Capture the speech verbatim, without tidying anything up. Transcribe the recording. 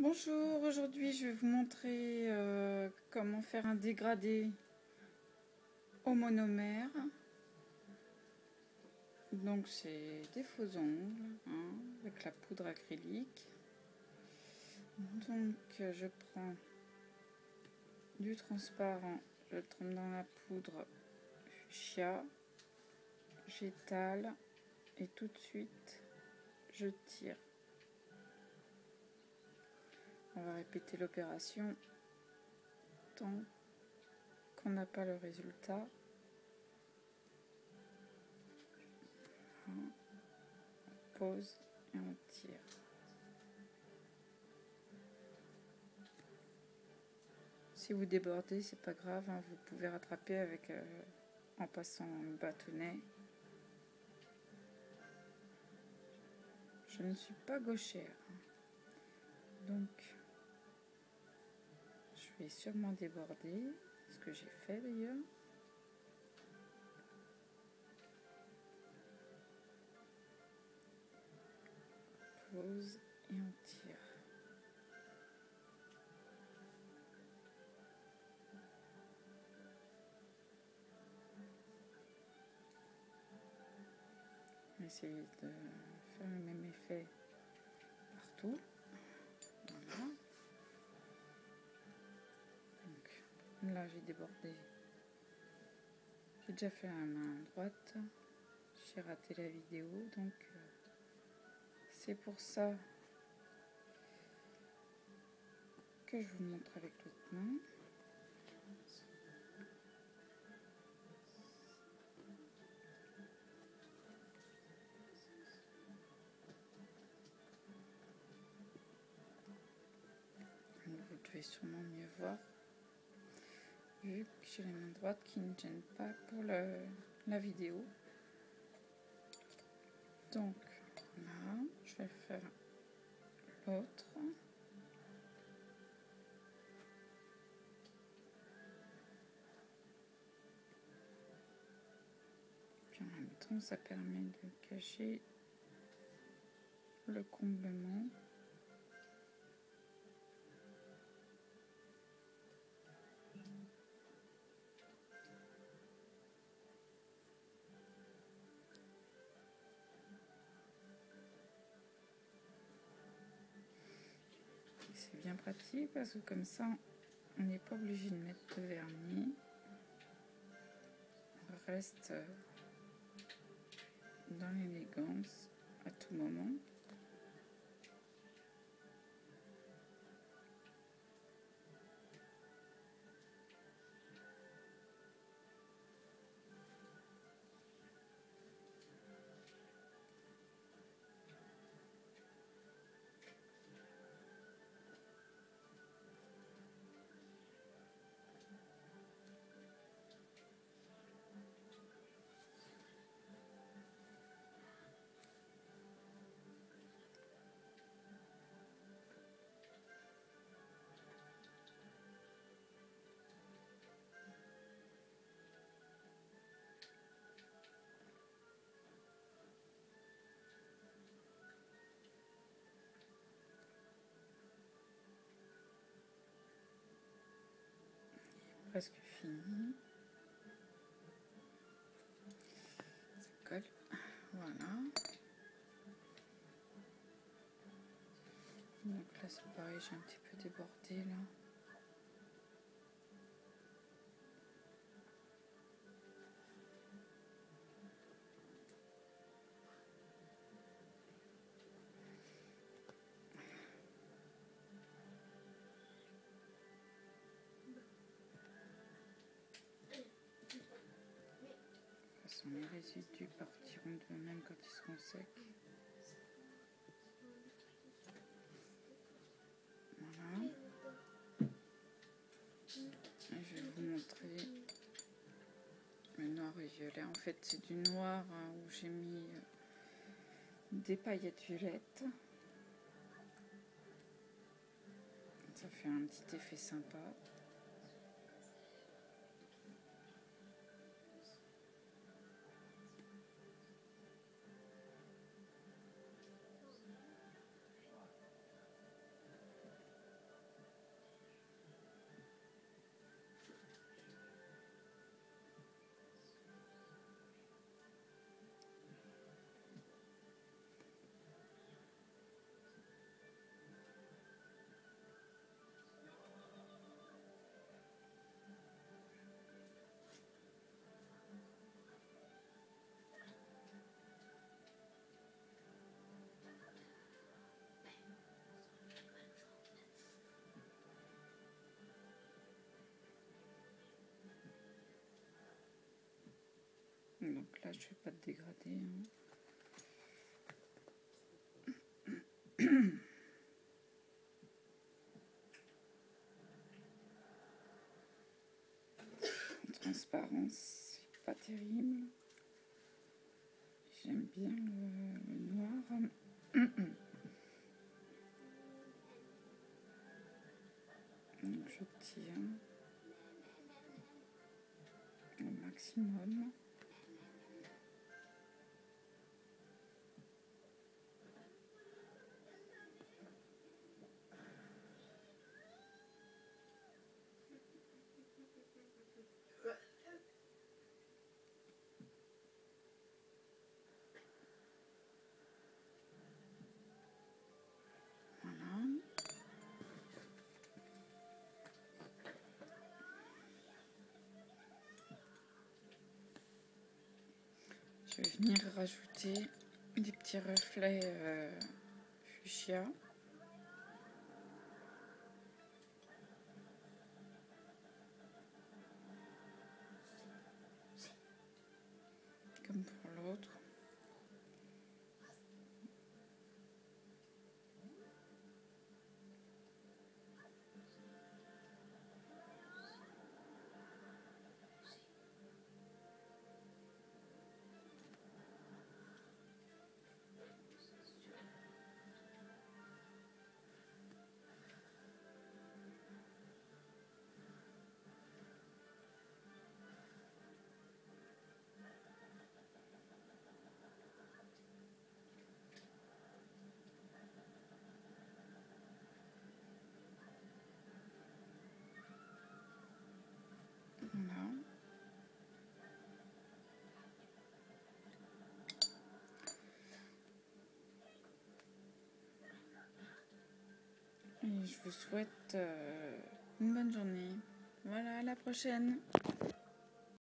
Bonjour, aujourd'hui je vais vous montrer euh, comment faire un dégradé au monomère. Donc c'est des faux ongles hein, avec la poudre acrylique. Donc je prends du transparent, je le trempe dans la poudre fuchsia, j'étale et tout de suite je tire. On va répéter l'opération tant qu'on n'a pas le résultat. On pose et on tire. Si vous débordez, c'est pas grave, hein, vous pouvez rattraper avec euh, en passant le bâtonnet. Je ne suis pas gauchère, donc je vais sûrement déborder, ce que j'ai fait d'ailleurs. Pose et on tire. Essayez de faire le même effet partout. Voilà. Donc, là j'ai débordé. J'ai déjà fait la main droite. J'ai raté la vidéo, donc euh, c'est pour ça que je vous montre avec l'autre main. Vous devez sûrement mieux voir, vu que j'ai la main droite qui ne gêne pas pour le, la vidéo. Donc là, je vais faire l'autre. Puis en même temps, ça permet de cacher le comblement. C'est bien pratique parce que comme ça, on n'est pas obligé de mettre de vernis. On reste dans l'élégance à tout moment. Presque fini. Ça colle. Voilà. Donc là c'est pareil, j'ai un petit peu débordé là. Les résidus partiront d'eux-mêmes quand ils seront secs. Voilà. Et je vais vous montrer le noir et violet. En fait, c'est du noir hein, où j'ai mis euh, des paillettes violettes. Ça fait un petit effet sympa. Donc là, je ne vais pas te dégrader. Hein. En transparence, c'est pas terrible. J'aime bien le, le noir. Donc je tire au maximum. Je vais venir rajouter des petits reflets euh, fuchsia. Comme pour l'autre. Voilà. Et je vous souhaite euh, une bonne journée. Voilà, à la prochaine.